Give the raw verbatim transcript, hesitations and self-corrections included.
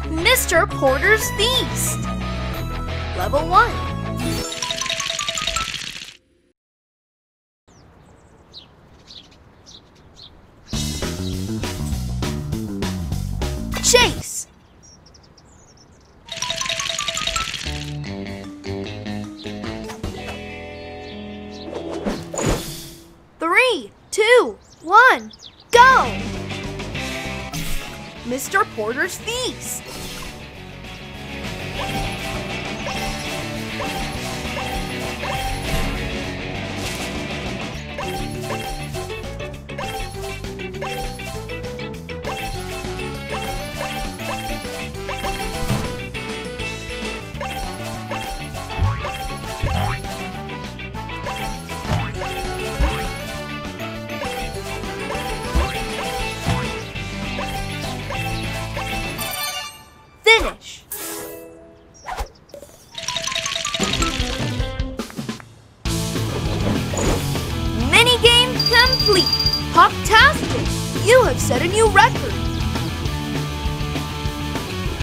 Mister Porter's Feast. Level one. Chase. Three, two, one, go! Mister Porter's Feast. Finish. Minigame complete. Pop-tastic! You have set a new record.